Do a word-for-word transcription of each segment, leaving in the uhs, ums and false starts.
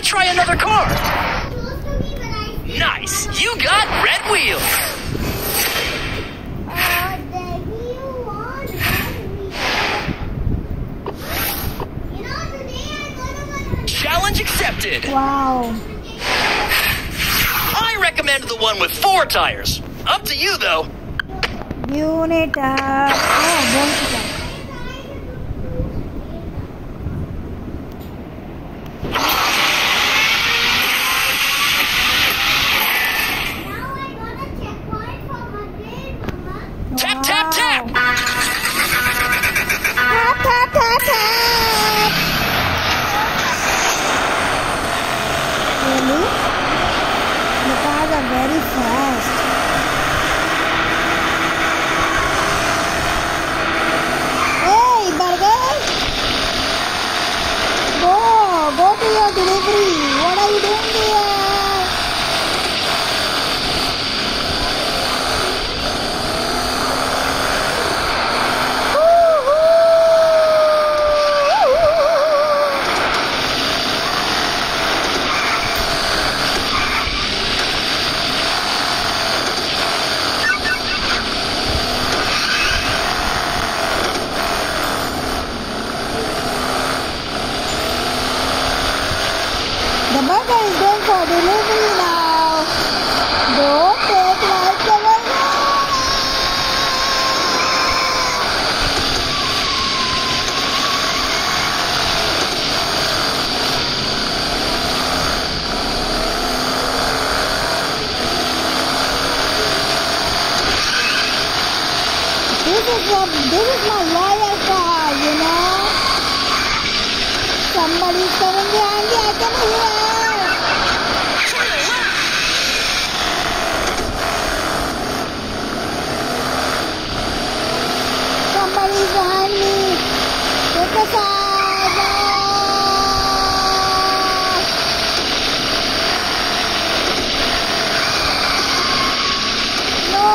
try another car. Nice. You got red wheels. Challenge accepted. Wow. I recommend the one with four tires. Up to you, though. Unit up. Oh, bonus. Tap, tap, tap. Tap, tap, tap, tap. Really? The cars are very fast. Hey, burger! Go, go to your delivery. What are you doing here? The burger is going for delivery now. Don't take like the burger. This is what this is my loyal car, you know. Somebody's coming behind me. I can hear. Somebody's behind me. Take a side. No.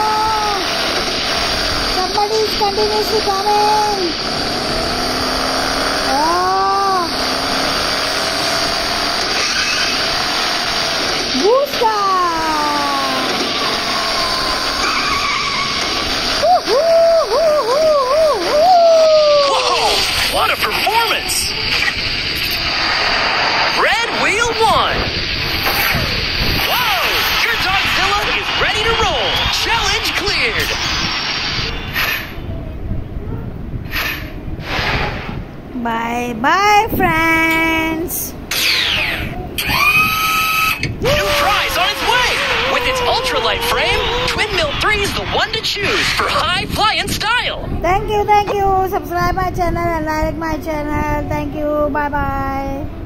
Somebody's continuously coming. Oh. Booster. What a performance! Red wheel one. Whoa! Your Dogzilla is ready to roll. Challenge cleared. Bye bye, friends. New prize on its way! With its ultralight frame, Twin Mill three is the one to choose for high flying style. Thank you, thank you. Subscribe my channel and like my channel. Thank you. Bye bye.